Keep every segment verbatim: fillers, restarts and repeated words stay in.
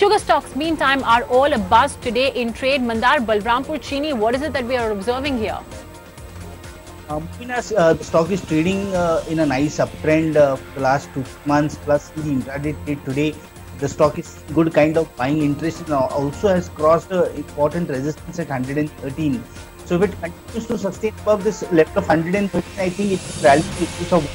Sugar stocks, meantime, are all abuzz today in trade. Mandar, Balrampur Chini, what is it that we are observing here? Um, uh, the stock is trading uh, in a nice uptrend uh, for the last two months, plus in the intraday trade today. The stock is good kind of buying interest and also has crossed an important resistance at one hundred thirteen. So if it continues to sustain above this level of one hundred thirteen, I think it will rally to issues of.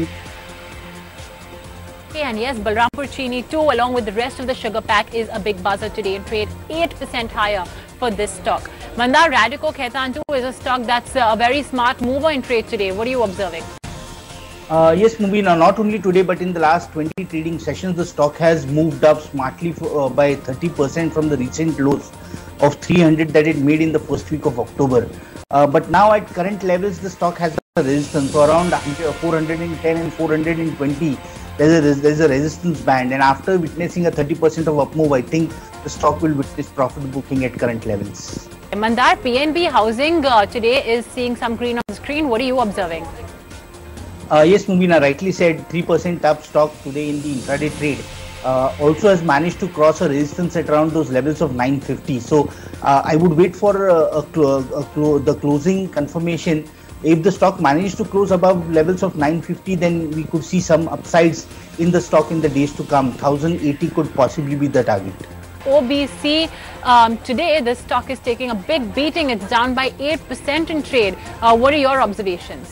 Okay, and yes, Balrampur Chini too, along with the rest of the sugar pack, is a big buzzer today in trade, eight percent higher for this stock. Mandar, Radico Khaitan too is a stock that's a very smart mover in trade today. What are you observing? Uh, yes, Mubina, not only today but in the last twenty trading sessions, the stock has moved up smartly for, uh, by thirty percent from the recent lows of three hundred that it made in the first week of October. Uh, but now at current levels, the stock has a resistance. So around four hundred ten and four hundred twenty, there's a, there's a resistance band. And after witnessing a thirty percent of up move, I think the stock will witness profit booking at current levels. Mandar, P N B Housing uh, today is seeing some green on the screen. What are you observing? Uh, yes, Mubina, rightly said, three percent up stock today in the intraday trade. Uh, also has managed to cross a resistance at around those levels of nine fifty. So uh, I would wait for uh, a clo a clo the closing confirmation. If the stock managed to close above levels of nine fifty, then we could see some upsides in the stock in the days to come. one thousand eighty could possibly be the target. O B C, um, today this stock is taking a big beating. It's down by eight percent in trade. Uh, what are your observations?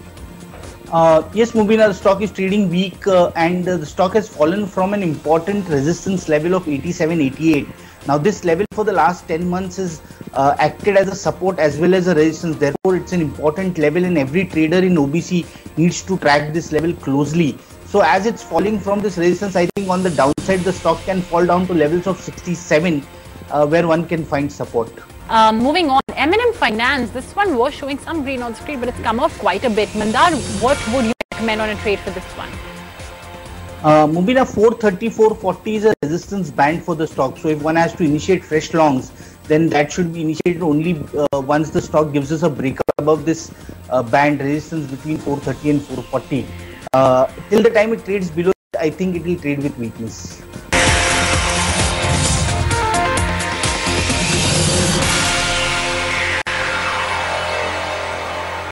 Uh, yes, Mubina, the stock is trading weak uh, and uh, the stock has fallen from an important resistance level of eighty-seven eighty-eight. Now, this level for the last ten months has uh, acted as a support as well as a resistance. Therefore, it's an important level and every trader in O B C needs to track this level closely. So, as it's falling from this resistance, I think on the downside, the stock can fall down to levels of sixty-seven uh, where one can find support. Um, moving on, M and M Finance, this one was showing some green on the screen, but it's come off quite a bit. Mandar, what would you recommend on a trade for this one? Uh, Mubina, four thirty, four forty is a resistance band for the stock. So if one has to initiate fresh longs, then that should be initiated only uh, once the stock gives us a breakup above this uh, band resistance between four thirty and four forty. Uh, till the time it trades below, I think it will trade with weakness.